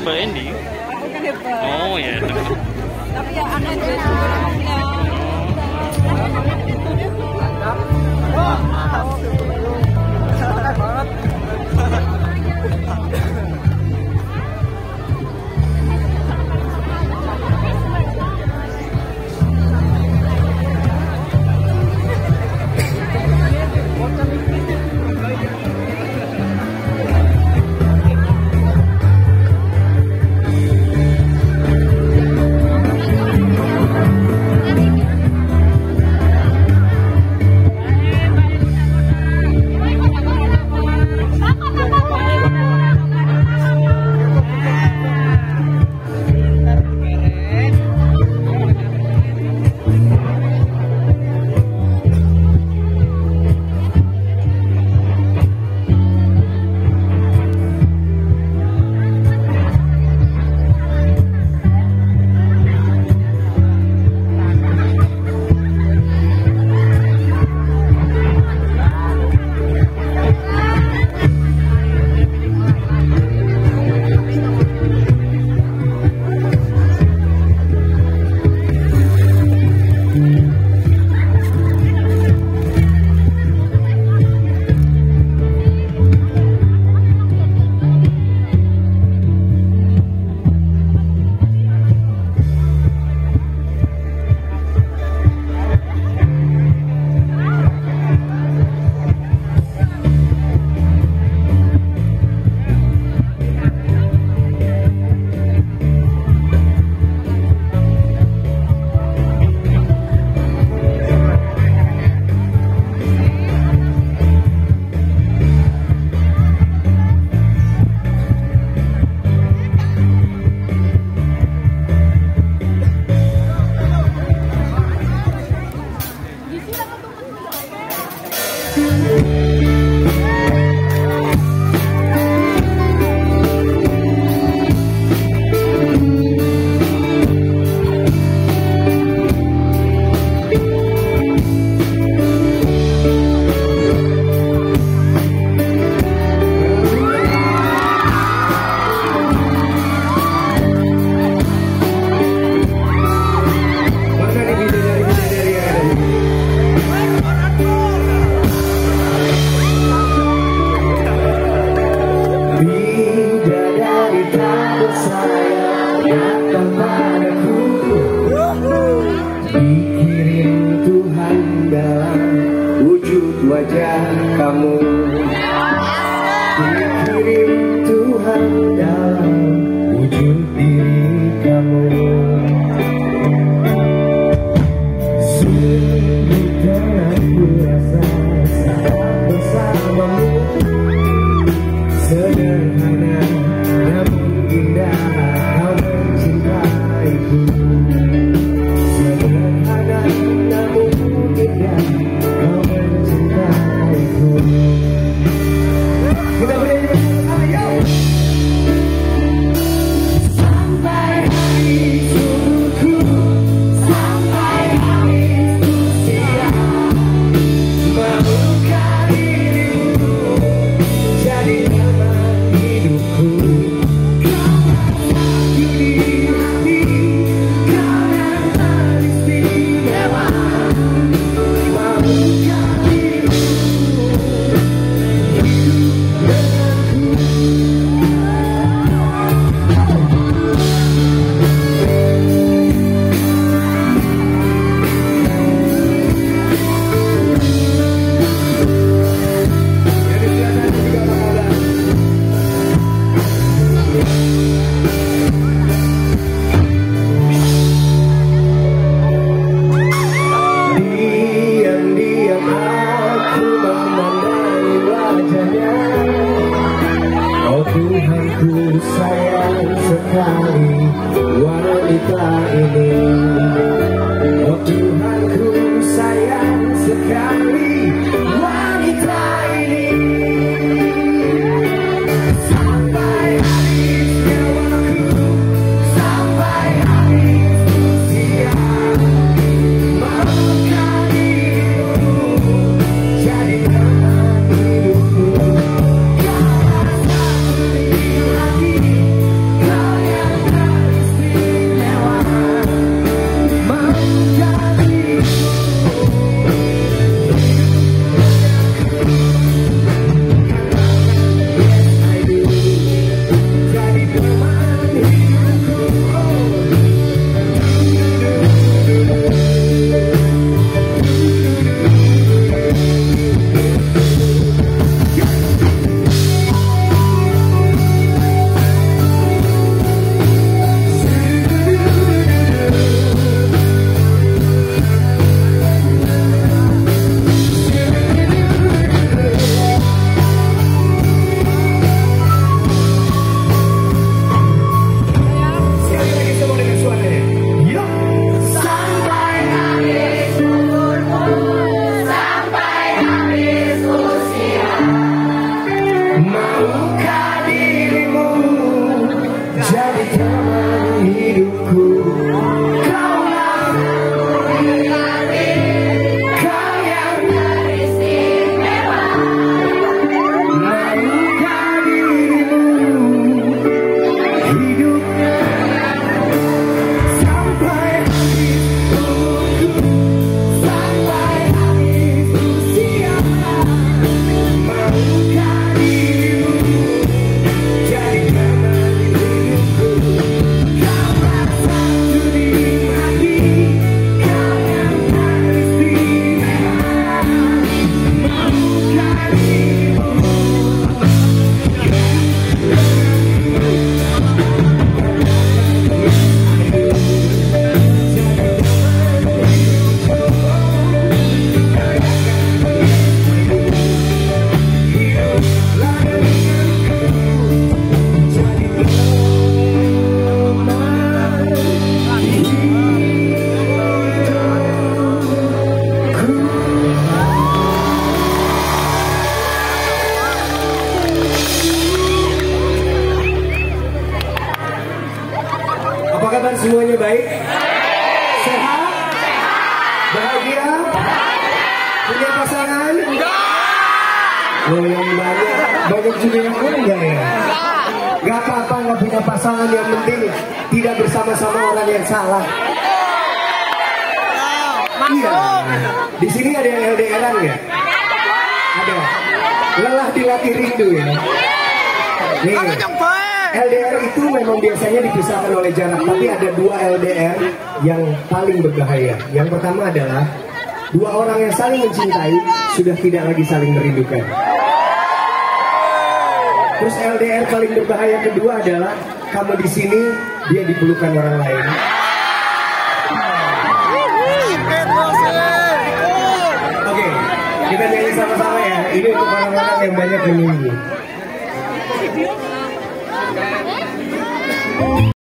Mbak Endi. Oh ya. Tapi ya aneh aja. wajah kamu, dikirim Tuhan dalam wujud diri kamu. Sungguh telah ku rasa saat bersamamu, sederhana namun indah kau mencintaiku. Sederhana namun indah kau mencintaiku. Kita bernyanyi bersama, ayo! Sampai hari subuhku, sampai habis usia, maukah dirimu jadi teman hidupku? Kau bersatu di hati, kau yang teristimewa. Maukah dirimu diam-diam aku memandangi wajahnya. Oh Tuhanku, sayang sekali wanita ini. Oh Tuhanku, sayang sekali wanita ini. Sampai habis nyawaku, sampai habis usia, maukah dirimu jadi teman hidupku? Kau bersatu di hati, kau kabar semuanya baik? Sehat? Bahagia? Punya pasangan? Oh yang banyak juga yang enggak ya? Gak apa-apa nggak punya pasangan, yang penting tidak bersama-sama orang yang salah. Iya. Di sini ada yang LDR-an ya? Ada. Lelah dilatih rindu ya. Nih. LDR itu memang biasanya dipisahkan oleh jarak, tapi ada dua LDR yang paling berbahaya. Yang pertama adalah dua orang yang saling mencintai sudah tidak lagi saling merindukan. Terus LDR paling berbahaya kedua adalah kamu di sini, dia dipelukan orang lain. Oke, kita nyanyi sama-sama ya. Ini untuk orang-orang yang banyak menunggu.